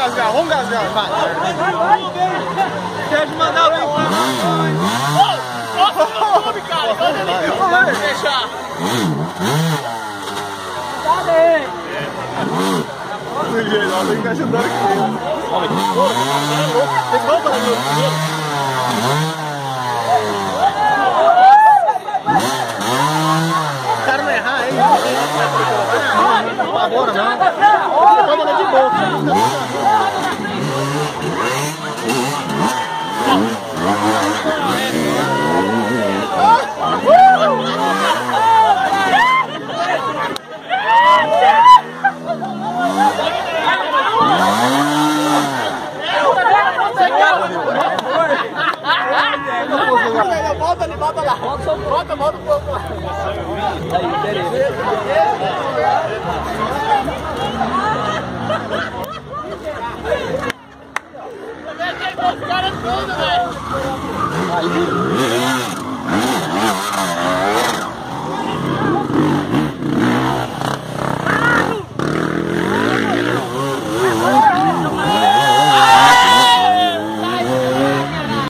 engasgar, vai. Quer mandar alguém pra mim? Nossa, cara, vamos deixar. Cadê? Do jeito, ela tem que ajudando aqui mesmo. Olha, tem como fazer isso primeiro? O cara não errar aí, não apavora não. Toma de boa. Volta ali, volta lá. Volta,